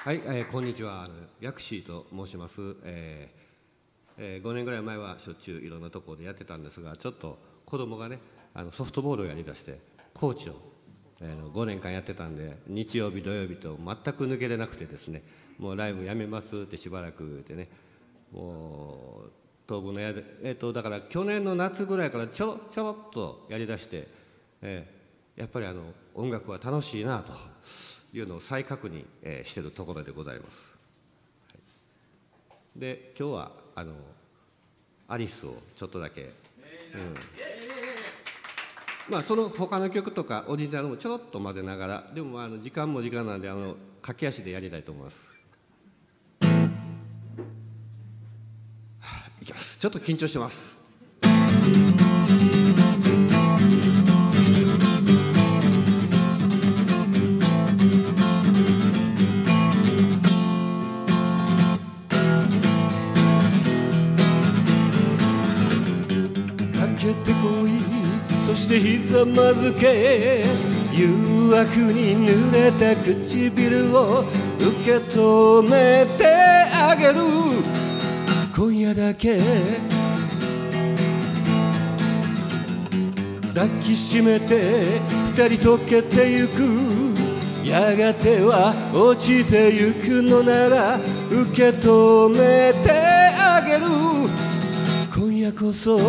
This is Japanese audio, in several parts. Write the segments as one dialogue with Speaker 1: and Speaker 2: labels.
Speaker 1: はい、こんにちは。薬師と申します。5年ぐらい前はしょっちゅういろんなところでやってたんですが、ちょっと子供がね、ソフトボールをやりだしてコーチを、5年間やってたんで、日曜日土曜日と全く抜けれなくてですね、もうライブやめますってしばらく言ってね、もう当分のだから去年の夏ぐらいからちょろっとやりだして、やっぱり音楽は楽しいなというのを再確認、しているところでございます。で今日はアリスをちょっとだけ、まあその他の曲とかオリジナルもちょろっと混ぜながら、でも時間も時間なんで駆け足でやりたいと思います。いきます。ちょっと緊張してます。
Speaker 2: かけてこい、そしてひざまずけ、誘惑に濡れた唇を受け止めてあげる。今夜だけ抱きしめて二人溶けてゆく。やがては落ちてゆくのなら受け止めてあげる。今夜こそ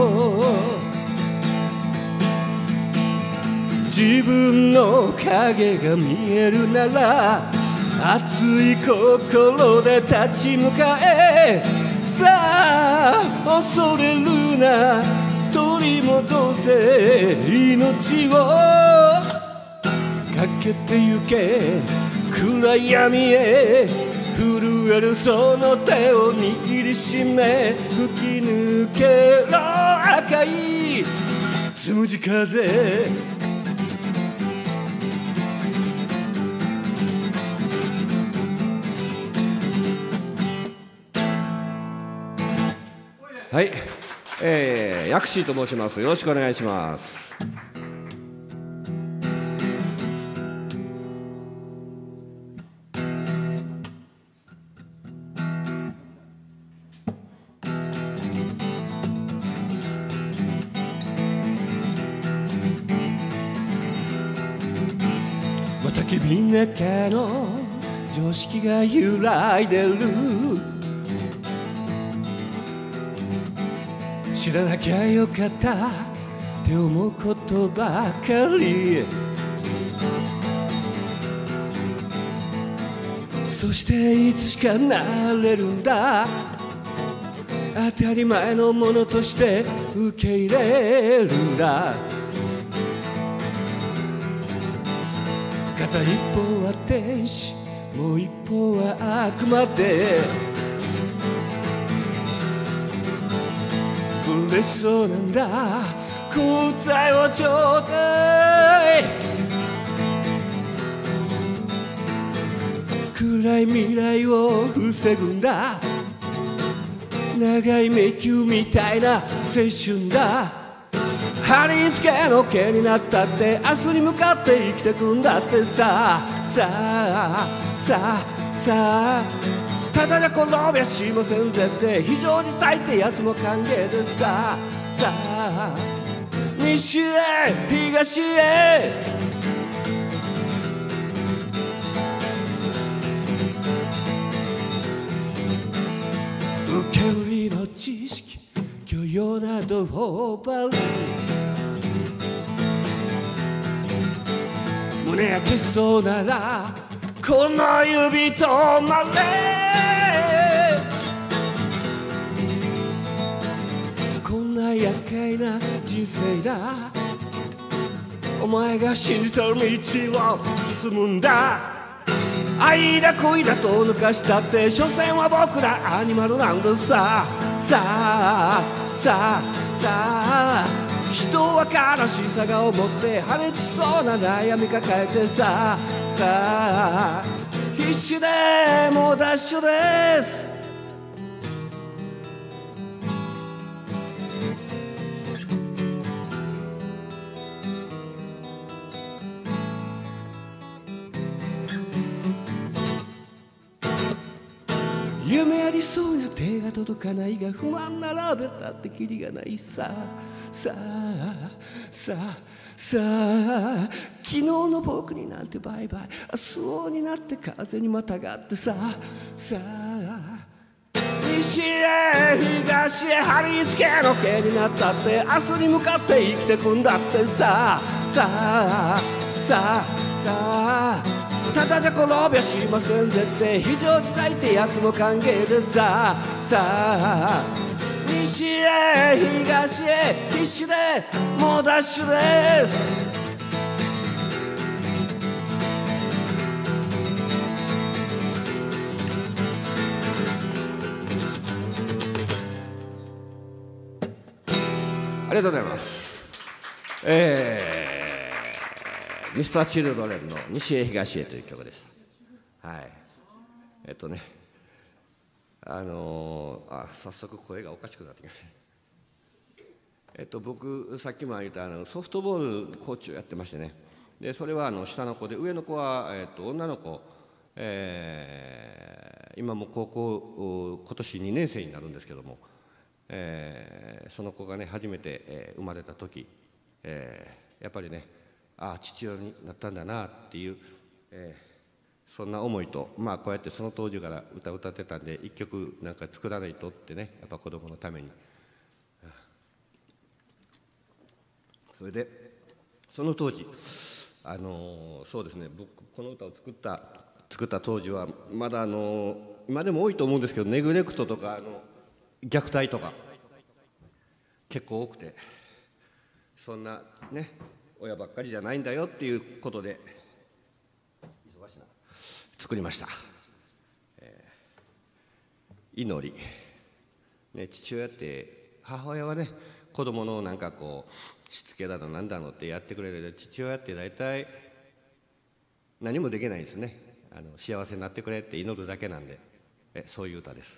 Speaker 2: 自分の影が見えるなら、熱い心で立ち向かえ。さあ恐れるな、取り戻せ命を。かけてゆけ暗闇へ、震えるその手を握りしめ、吹き抜けろ赤いつむじ風。
Speaker 1: はい、薬師と申します。よろしくお願いします。
Speaker 2: また君の中の常識が揺らいでる。知らなきゃよかったって思うことばかり。そしていつしかなれるんだ、当たり前のものとして受け入れるんだ。片一方は天使、もう一方は悪魔で、嬉しそうなんだ。答えをちょうだい。暗い未来を防ぐんだ。長い迷宮みたいな青春だ。貼り付けの毛になったって明日に向かって生きてくんだってさ。さあさあさあ、ただじゃ転びはしませんぜって非常事態ってやつも歓迎でさ。さあ西へ東へ、受け売りの知識、許容など頬張り、胸焼けそうならこの指止まれ。こんな厄介な人生だ、お前が信じてる道を進むんだ。愛だ恋だと抜かしたって所詮は僕らアニマルなんださ。さあさあさあ、人は悲しさが思って破裂しそうな悩み抱えてさ。さあ必死でもうダッシュです。 夢ありそうな手が届かないが不満並べたってキリがないささあさあさあ昨日の僕になんてバイバイ明日になって風にまたがってさあさあ西へ東へ貼り付けの毛になったって明日に向かって生きてくんだってさあさあさあさあただじゃ転びはしませんぜって非常事態ってやつも歓迎でさあさあ西へ東へ必死でもうダッシュですありがとうございます。ミスターチルドレンの西へ東へという曲でした。はい。早速声がおかしくなってきました。僕さっきも言ったソフトボールコーチをやってましてね。でそれは下の子で上の子は女の子、今も高校今年2年生になるんですけども。その子がね初めて、生まれた時、やっぱりね父親になったんだなっていう、そんな思いとこうやってその当時から歌を歌ってたんで一曲なんか作らないとってねやっぱ子供のためにそれでその当時そうですね僕この歌を作った当時はまだ今でも多いと思うんですけどネグレクトとか虐待とか結構多くてそんなね親ばっかりじゃないんだよっていうことで忙しいな作りました、祈り、ね、父親って母親はね子供のなんかこうしつけだのなんだのってやってくれるけど父親って大体何もできないですね幸せになってくれって祈るだけなんでそういう歌です。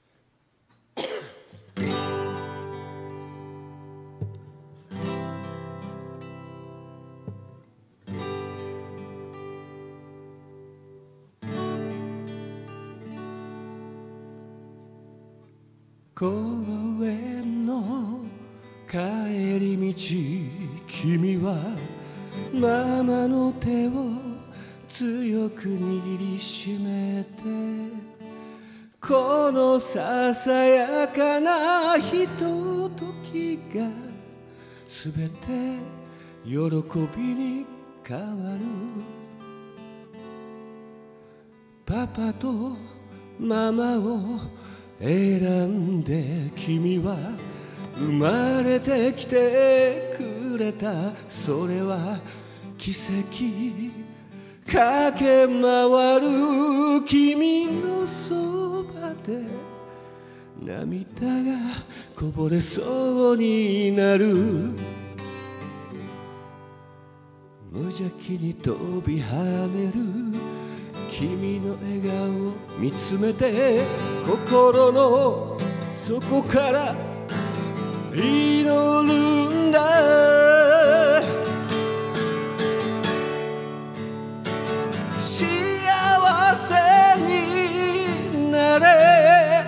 Speaker 2: 公園の帰り道君はママの手を強く握りしめてこのささやかなひとときがすべて喜びに変わるパパとママを選んで君は生まれてきてくれたそれは奇跡駆け回る君のそばで涙がこぼれそうになる無邪気に飛び跳ねる君の笑顔を見つめて心の底から祈るんだ幸せになれ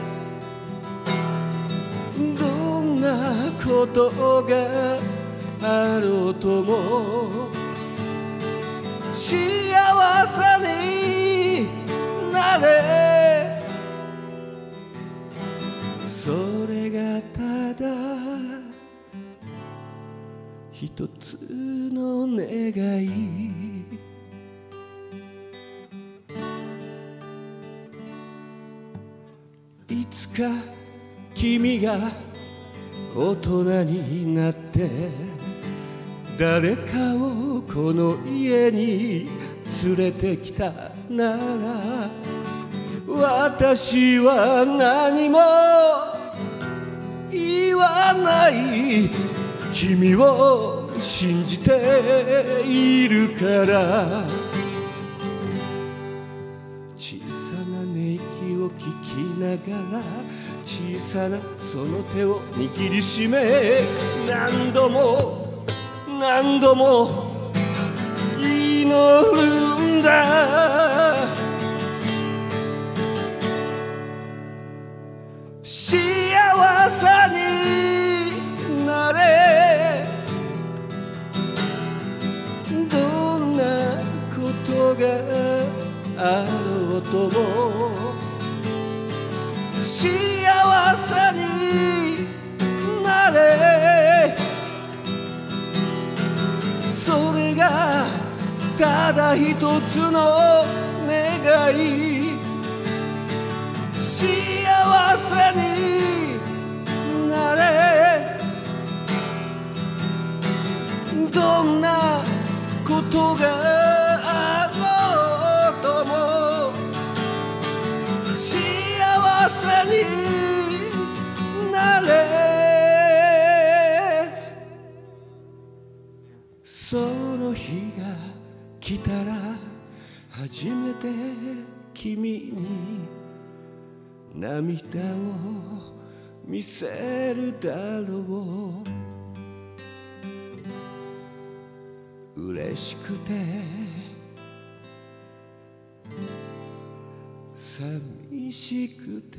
Speaker 2: どんなことがあろうとも幸せになれそれがただ一つの願いいつか君が大人になって誰かをこの家に連れてきたなら私は何も言わない君を信じているから小さな寝息を聞きながら小さなその手を握りしめ何度も何度も祈るんだがあろうとも幸せになれ、それがただ一つの願い。幸せになれ、どんなことがあろうとも幸せになれ。その日が来たら初めて君に涙を見せるだろう。嬉しくて寂しくて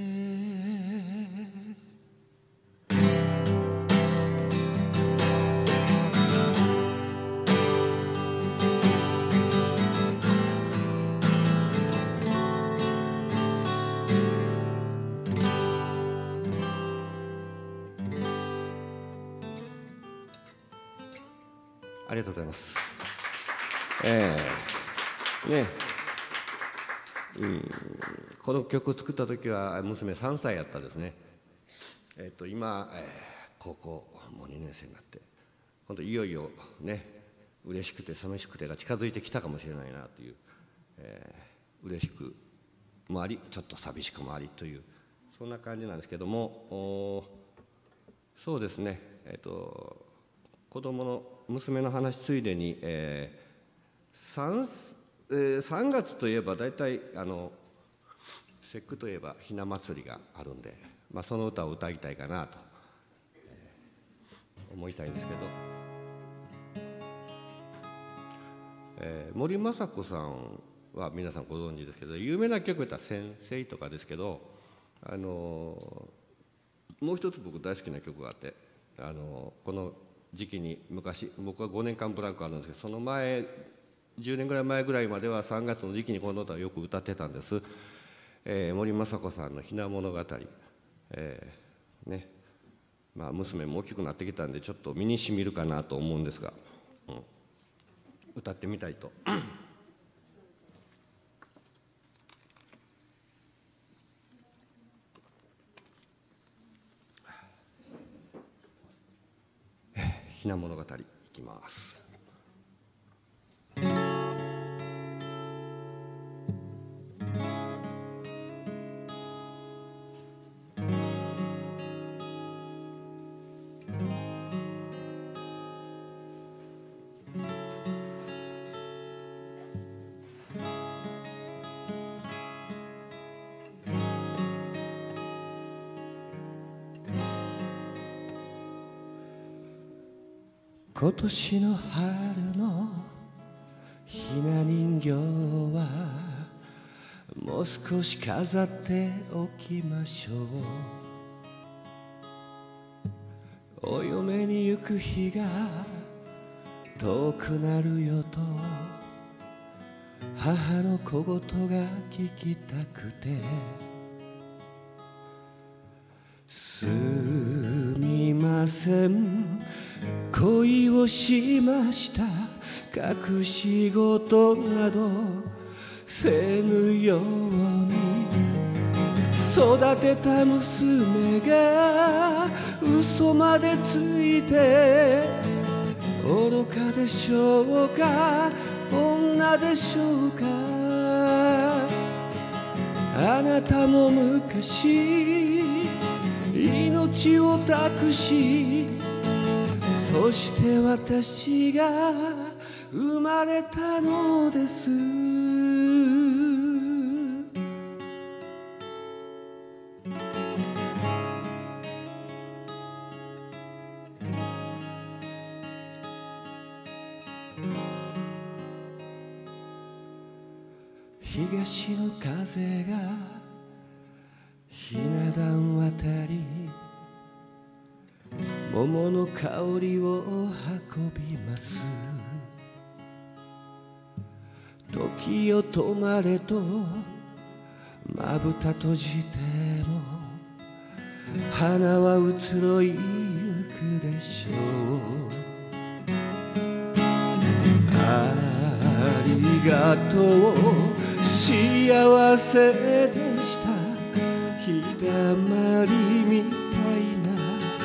Speaker 1: ありがとうございます。この曲作った時は娘3歳やったですね。今、高校もう2年生になって本当いよいよね、嬉しくて寂しくてが近づいてきたかもしれないなという、嬉しくもありちょっと寂しくもありというそんな感じなんですけども、そうですね、子供の娘の話ついでに、3月といえば大体節句といえばひな祭りがあるんで、その歌を歌いたいかなと、思いたいんですけど、森昌子さんは皆さんご存知ですけど、有名な曲やったら「先生」とかですけど、もう一つ僕大好きな曲があって、この時期に昔僕は5年間ブランクあるんですけど、その前10年ぐらい前ぐらいまでは3月の時期にこの歌をよく歌ってたんです。森昌子さんの「ひな物語」ね、娘も大きくなってきたんでちょっと身にしみるかなと思うんですが、歌ってみたいと。ひな物語いきます。
Speaker 2: 今年の春のひな人形はもう少し飾っておきましょう。お嫁に行く日が遠くなるよと母の小言が聞きたくて、すみません恋をしました、隠し事などせぬように、育てた娘が嘘までついて愚かでしょうか女でしょうか。あなたも昔命を託し、そして私が生まれたのです。東の風がひな壇渡り、桃の香りを運びます。 時よ止まれとまぶた閉じても花は移ろいゆくでしょう。ありがとう幸せでした。日だまりみたいな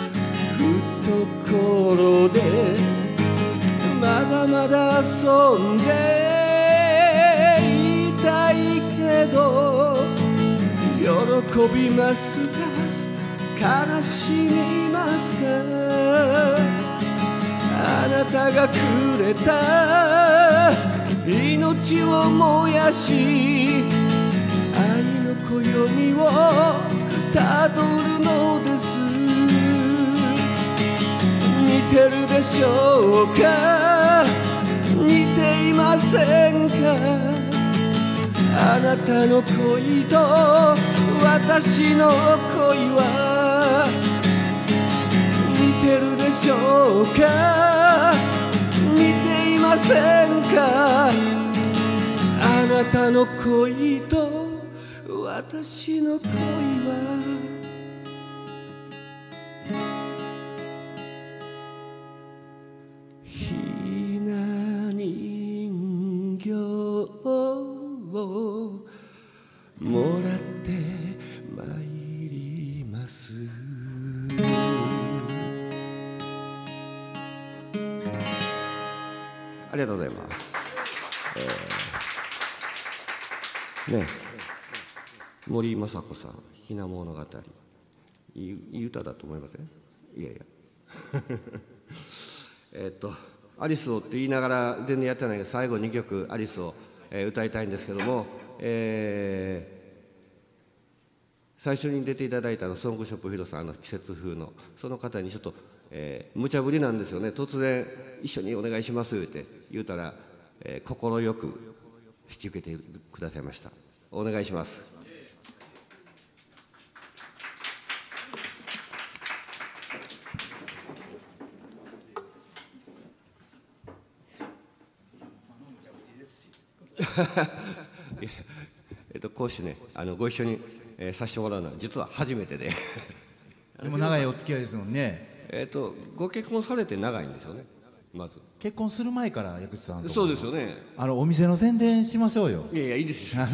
Speaker 2: 懐でまだまだ遊んでいたいけど喜びますか悲しみますか。あなたがくれた命を燃やし愛の暦をたどるのです。似てるでしょうか似ていませんか。あなたの恋と私の恋は似てるでしょうか似ていませんか。あなたの恋と私の恋はひな人形をもらってまいります。ありがとうございます。ね、森昌子さん「ひな物語」いい歌だと思いません？いやいやアリスをって言いながら全然やってないけど最後2曲アリスを、歌いたいんですけども、最初に出ていただいたソングショップヒロさん季節風のその方にちょっと、無茶ぶりなんですよね。突然「一緒にお願いします」って言うたら快く引き受けてくださいました。お願いします。こうしてねご一緒に、させてもらうのは実は初めてで
Speaker 3: でも長いお付き合いですもんね。
Speaker 2: ご結婚されて長いんですよね。まず
Speaker 3: 結婚する前から薬師さんと。
Speaker 2: そうですよね。
Speaker 3: お店の宣伝しましょうよ。
Speaker 2: いやいやいいですよ。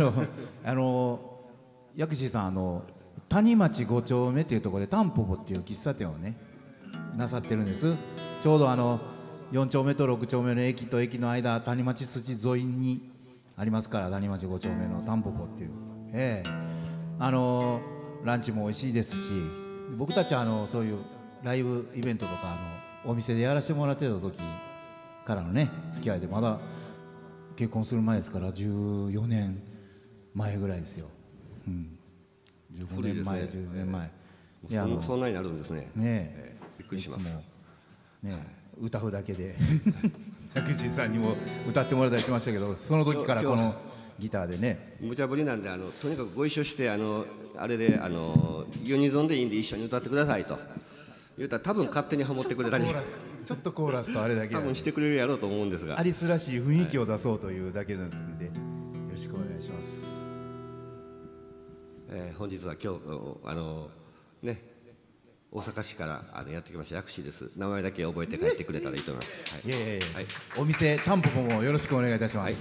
Speaker 3: 薬師さん谷町5丁目っていうところでタンポポっていう喫茶店をねなさってるんです。ちょうど4丁目と6丁目の駅と駅の間谷町筋沿いにありますから、谷町5丁目のタンポポっていう、ランチも美味しいですし、僕たちそういうライブイベントとかお店でやらせてもらってた時からのね付き合いで、まだ結婚する前ですから14年前ぐらいですよ。15年前、10年前。
Speaker 2: そんなになるんですね。
Speaker 3: ね
Speaker 2: びっくりします。
Speaker 3: いつもね歌うだけで薬師さんにも歌ってもらったりしましたけど、その時からこのギターでね。
Speaker 2: 無茶ぶりなんでとにかくご一緒してあれでユニゾンでいいんで一緒に歌ってくださいと言うたら多分勝手にハモってくれたり
Speaker 3: ちょっとコーラスとあれだけ
Speaker 2: 多分してくれるやろうと思うんですが、
Speaker 3: アリスらしい雰囲気を出そうというだけですんで、よろしくお願いします。
Speaker 2: 本日は今日ね大阪市からやってきました薬師です。名前だけ覚えて帰ってくれたらいいと思います。
Speaker 3: いやいやいや、お店タンポポもよろしくお願いいたします。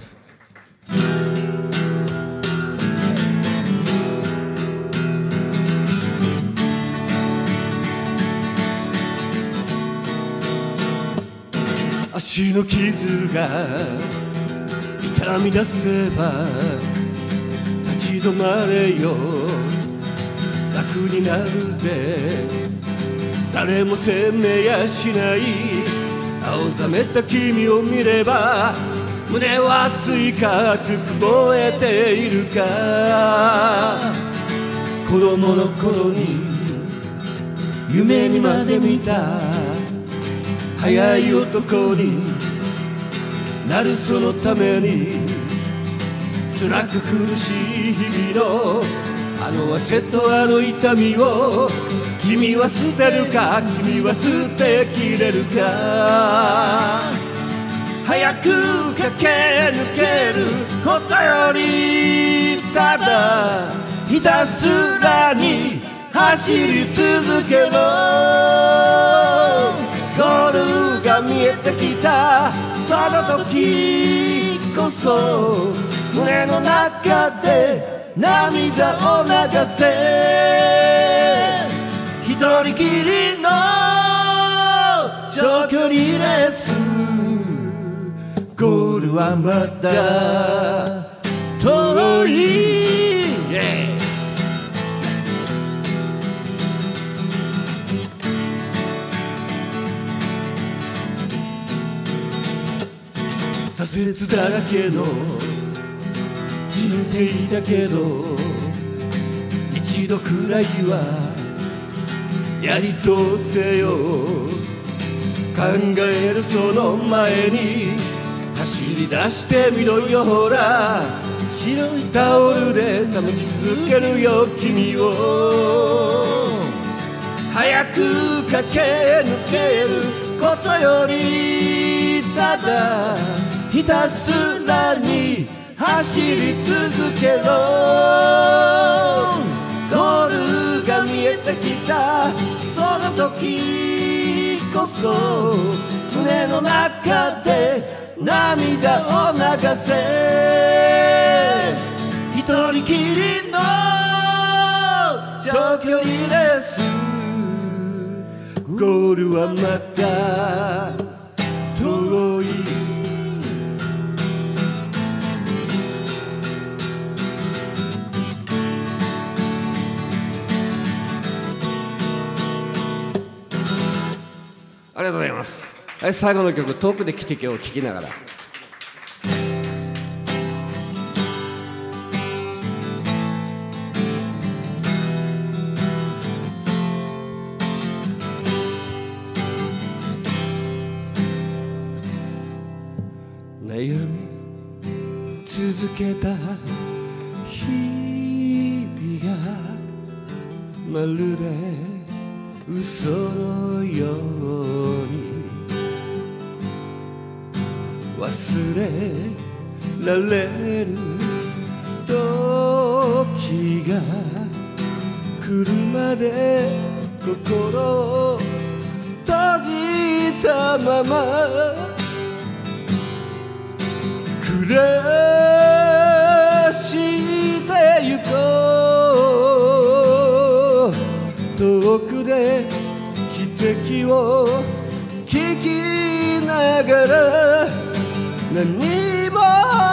Speaker 2: 足の傷が痛み出せば立ち止まれよ、楽になるぜ、誰も責めやしない青ざめた君を見れば胸は熱いか熱く燃えているか。子供の頃に夢にまで見た早い男になるそのために辛く苦しい日々の汗と痛みを君は捨てるか、君は捨てきれるか。早く駆け抜けるこことよりただひたすらに走り続けろ。ゴールが見えてきたその時こそ胸の中で涙を流せ。一人きりの長距離レース、ゴールはまだ遠い。挫折だらけの人生だけど一度くらいはやり通せよ。考えるその前に走り出してみろよ。ほら白いタオルで保ち続けるよ君を。早く駆け抜けることよりただひたすらに走り続けろ。ゴールが見えてきたその時こそ胸の中で涙を流せ。一人きりの長距離レース、ゴールはまだ遠い。
Speaker 1: ありがとうございます。はい、最後の曲「遠くで汽笛」を聴きながら。悩み続けた日々がまるで嘘のように忘れられる時が来るまで心を閉じたまま暮らしてゆこう。遠くで汽笛を聞きながら何も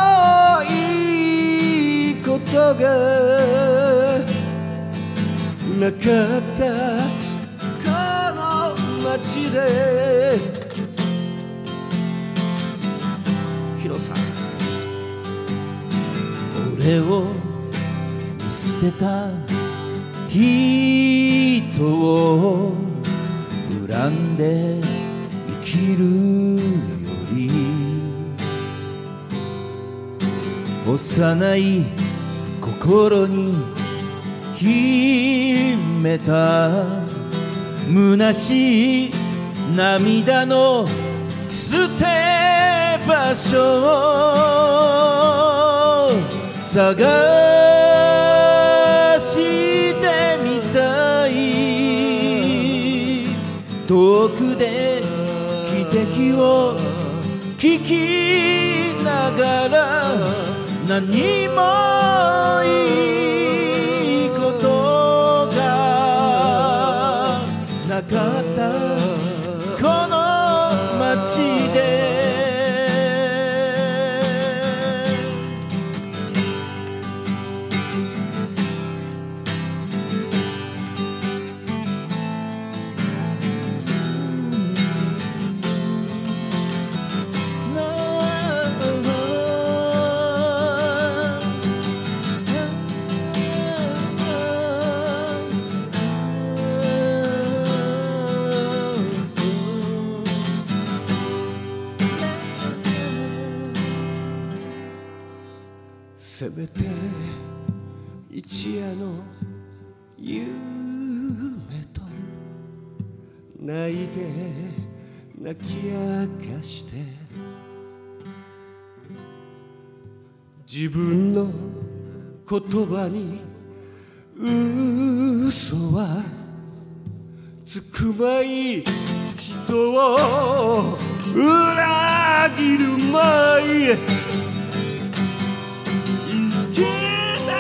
Speaker 1: いいことがなかったこの街で。ヒロさん、
Speaker 3: 俺を捨てた人を恨んで生きるより幼い心に秘めた虚しい涙の捨て場所を探してみたい。遠くで汽笛を聞きながら何もいいことがなかったこの街で。
Speaker 2: せめて一夜の夢と泣いて泣き明かして自分の言葉に嘘はつくまい、人を裏切るまい、生きて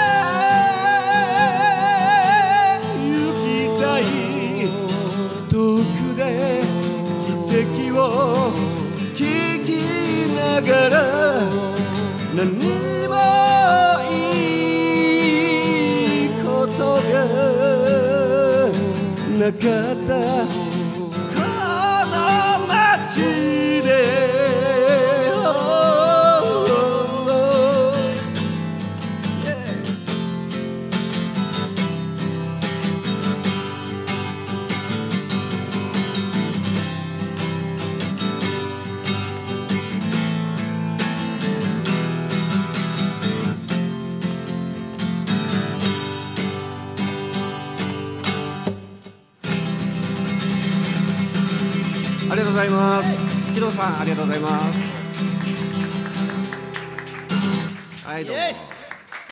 Speaker 2: 行きたい、遠くで汽笛を聞きながら、何もいいことがなかったこの街で、ありがとうございます。木戸さん、ありがとうございます。はい、どうも。